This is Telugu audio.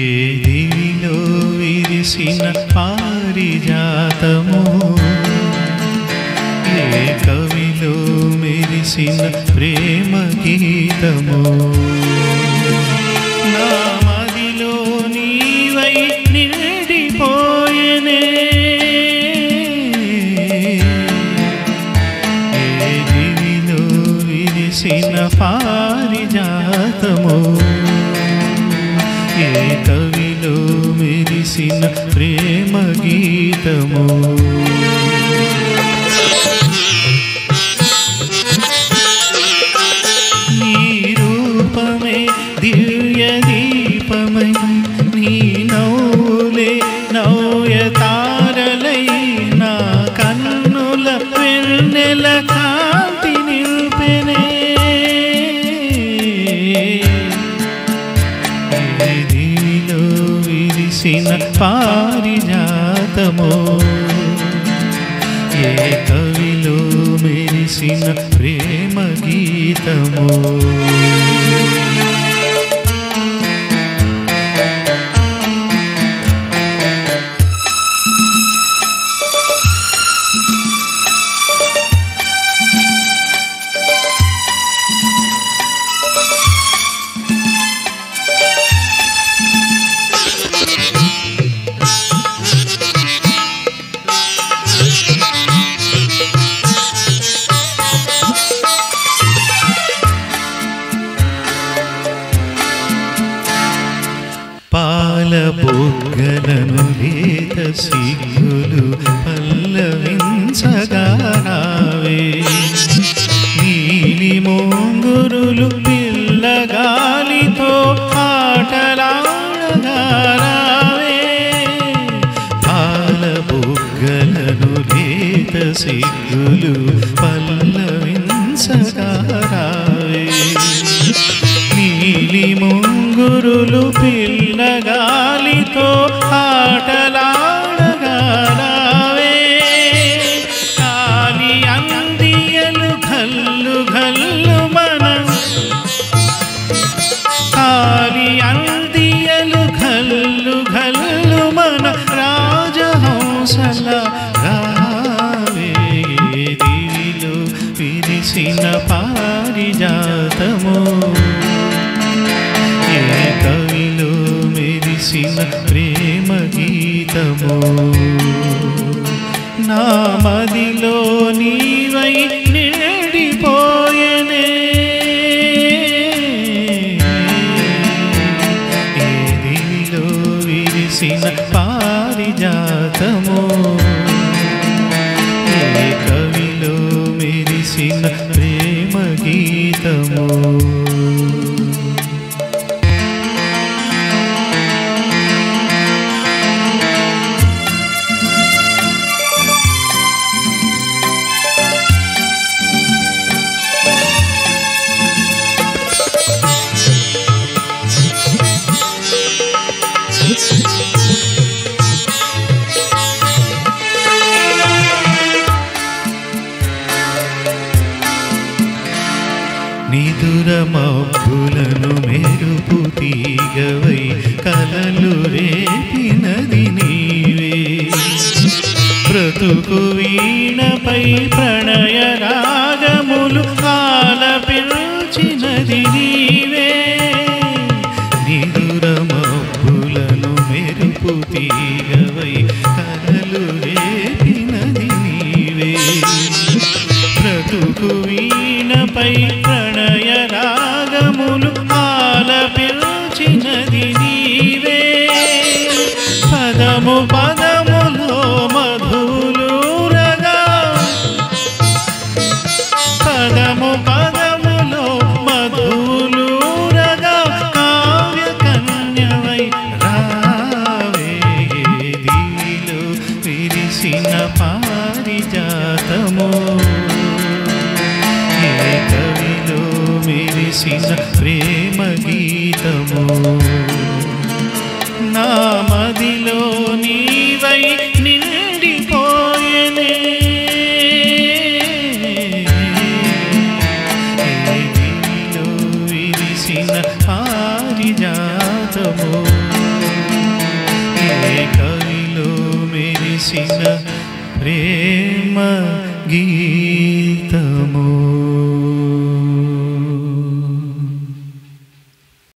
ఏ దివిలో విరిసిన పారిజాతము, ఏ కవిలో మెరిసిన ప్రేమ గీతము, నా మదిలో నీవై నిండిపోయెనే. ఏ దివిలో విరిసిన పారిజాతము, ఏ కవిలో మెరిసిన ప్రేమ గీతము. నీ రూపమే దివ్య దీపమై, నీ నవ్వులే నవ్య తారలై, నా కన్నుల వెన్నెల కాంతి నిల్పెనే. దివిలో విరిసిన పారిజాతము, ఏ కవిలో మెరిసిన ప్రేమ గీతము. పాల బుగ్గలను లేత సిగ్గులు పల్లవించగా రావే, నీలి మోంగురులు పిల్లగాలితో ఆటలాడగా రావే. పాల బుగ్గలను లేత సిగ్గులు పల్లవించగా రావే, నీలి ముంగురులు పిల్లగాలితో ఆటలాడగా రావే. కాలి అందియలు ఘల్లు ఘల్లు మన, కాలి అందియలు ఘల్లు ఘల్లు మన రాజహంసల రావే. దివిలో విరిసిన పారిజాతము, ఏ కవిలో మెరిసిన ప్రేమ గీతము. నా మదిలో నీవై నిండిపోయెనే. ఏ దివిలో విరిసిన పారిజాతము, ఏ కవిలో మెరిసిన ప్రేమ గీతము. నిదుర మబ్బులను మెరుపు తీగవై కలలు రేపినది నీవే, బ్రతుకు వీణపై ప్రణయ రాగములు ఆలపించినది నీవే. నిదుర మబ్బులను మెరుపు తీగవై కలలు రేపినది నీవే, బ్రతుకు వీణపై ప్రణయ రాగములు ఆలపించినది నీవే. పదము పదములో మధులూరగా, పదము పదములో మధులూరగా కావ్య కన్యవై రావే. దివిలో విరిసిన పారిజాతము, ఏ కవిలో మెరిసిన ప్రేమ గీతము. నా మదిలో నీవై నిండిపోయెనే. ఏ దివిలో విరిసిన పారిజాతము, కవిలో మెరిసిన ప్రేమ గీతము.